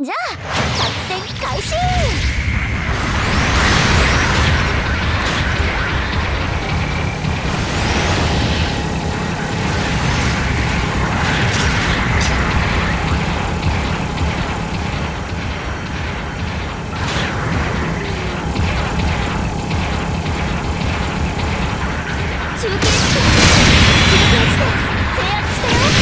じゃあ作戦開始。中継地点制圧したよ。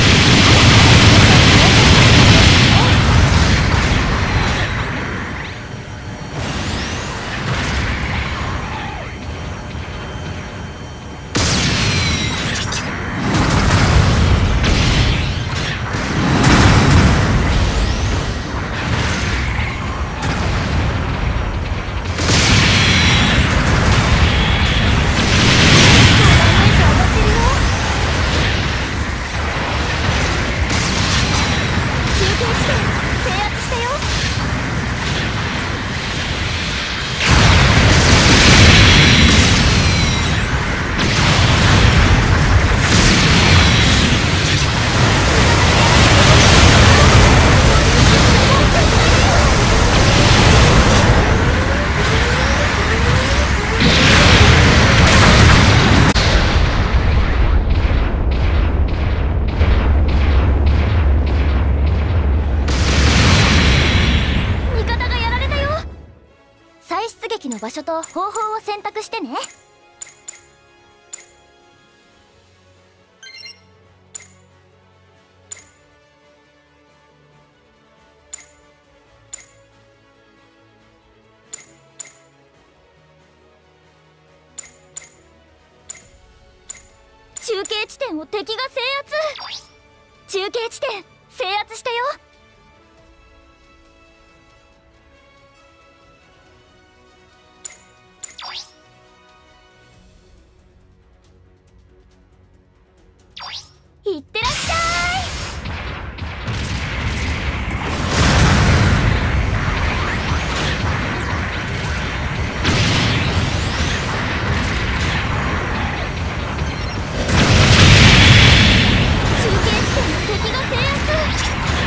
の場所と方法を選択してね。中継地点を敵が制圧。中継地点制圧したよ。いってらっしゃい。中継地点の敵が制圧。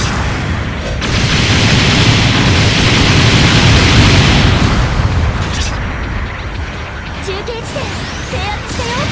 中継地点制圧したよ。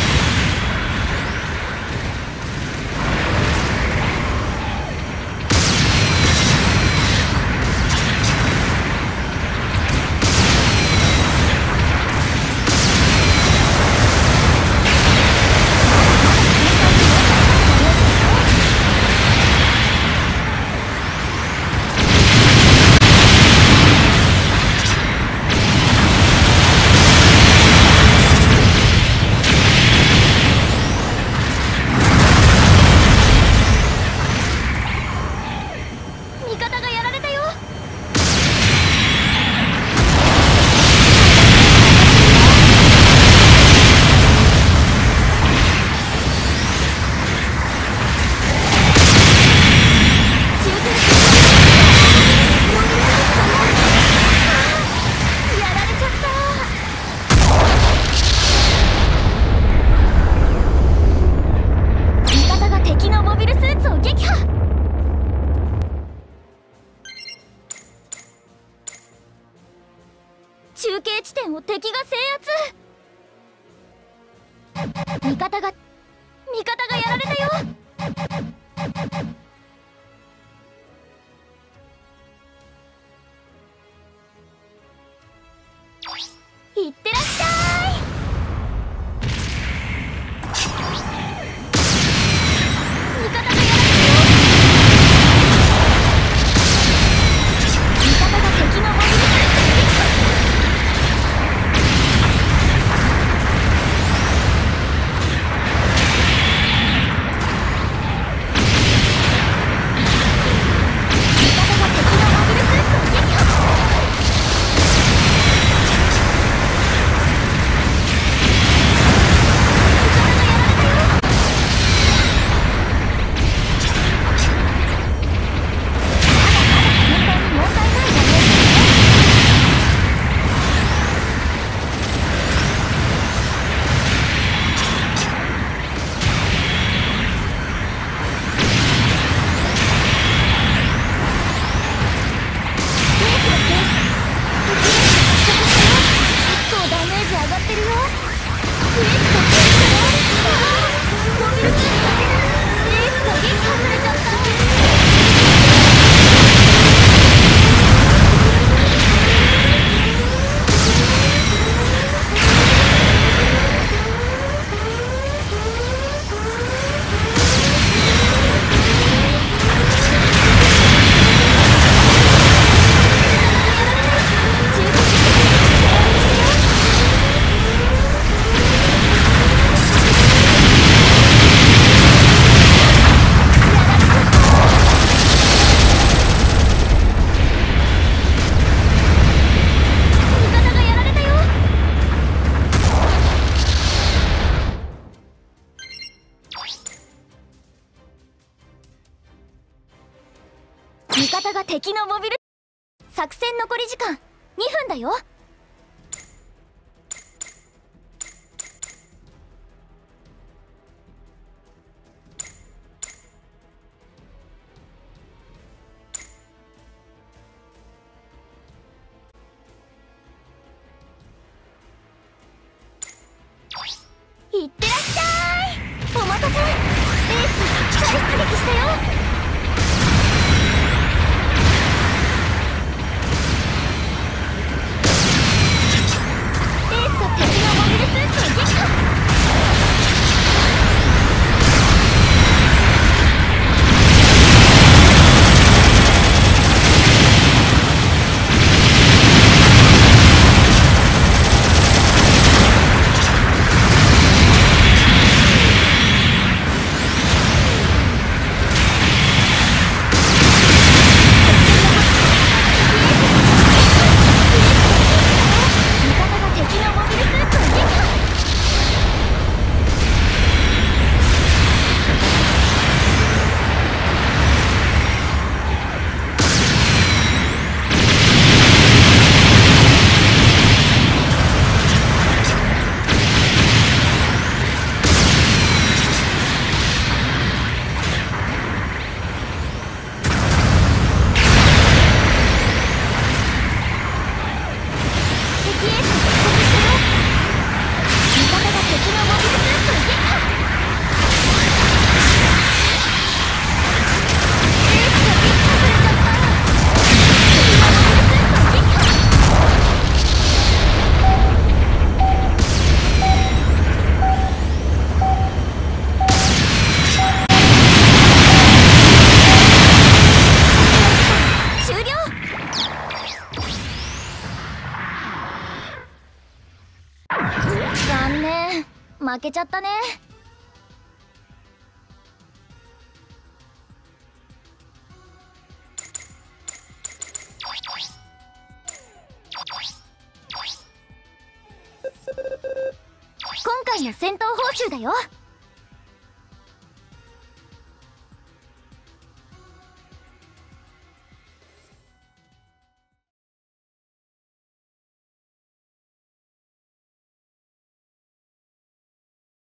中継地点を敵が制圧。味方がやられたよ。いってらっしゃい。味方がやられたよ。味方が敵のモビルスーツを撃破。中方が敵のモビル。作戦残り時間2分だよ。いってらっしゃい。お待たせ。エース再出撃したよ。エースは敵のモビルスーツを撃破。残念、負けちゃったね。今回の戦闘報酬だよ。